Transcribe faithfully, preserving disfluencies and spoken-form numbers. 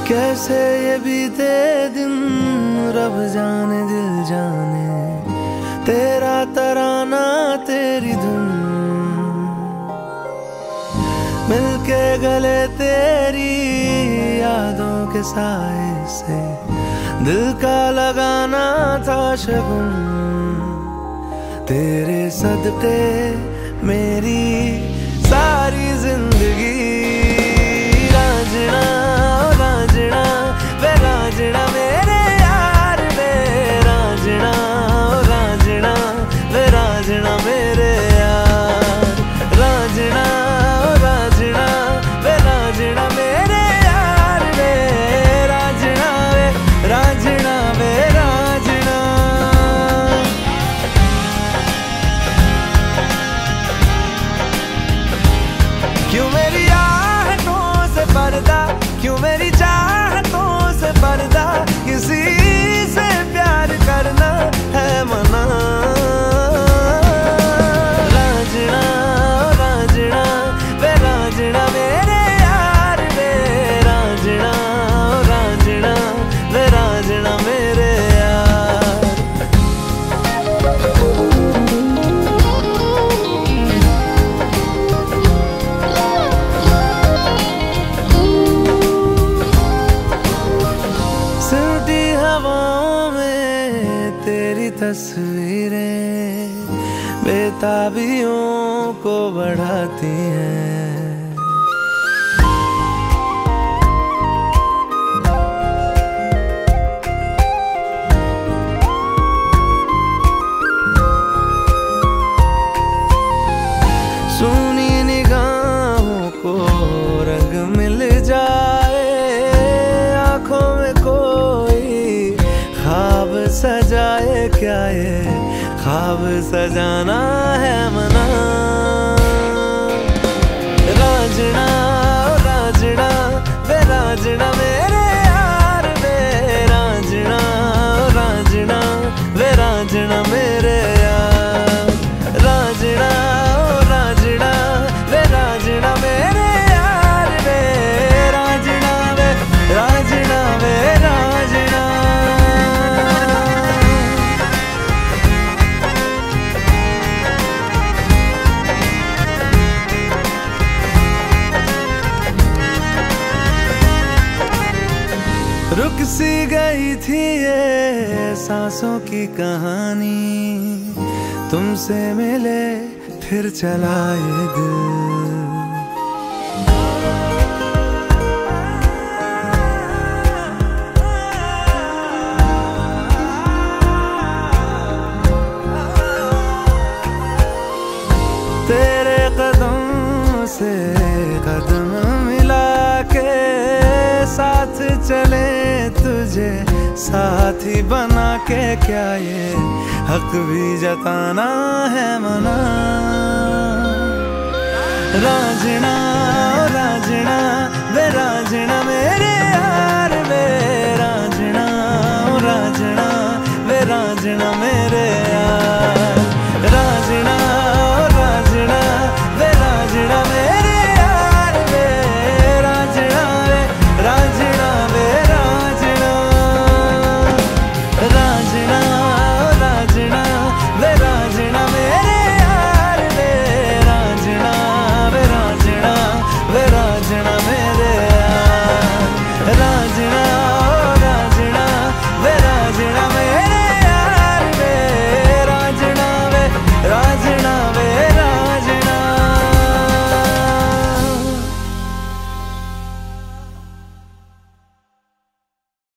कैसे ये बीते दिन रब जाने दिल जाने, तेरा तराना तेरी धुन मिलके गले तेरी यादों के साए से दिल का लगाना था शगुन। तेरे सदके मेरी सारी जिंदगी रांझना रांझना वे रांझना मेरे यार वे रांझना रांझना वे रांझना मेरे यार रांझना रांझना वे रांझना मेरे यार वे रांझना वे रांझना वे रांझना। क्यों मेरी आहटों से पर्दा, क्यों मेरी चाहतों से पर्दा, किसी से प्यार करना है मना। रांझना रांझना वे रांझना मेरे यार वे रांझना रांझना वे रांझना मेरे यार। सिमटी हवाओं में तेरी तस्वीरें बेताबियों को बढ़ाती हैं। सुनी निगाहों को रंग मिल जाए, आंखों में कोई ख्वाब सजाए, क्या ये ख्वाब सजाना है मना। रांझना रांझना वे रांझना मेरे यार वे रांझना रांझना वे रांझना मेरे यार रांझना रांझना वे रांझना मेरे यार वे रांझना वे रांझना वे रांझना। रुक सी गई थी ये सांसों की कहानी, तुमसे मिले फिर चला ये दिल। तेरे कदम से कदम मिला के साथ चले तुझे साथी बना के, क्या ये हक भी जताना है मना। रांझना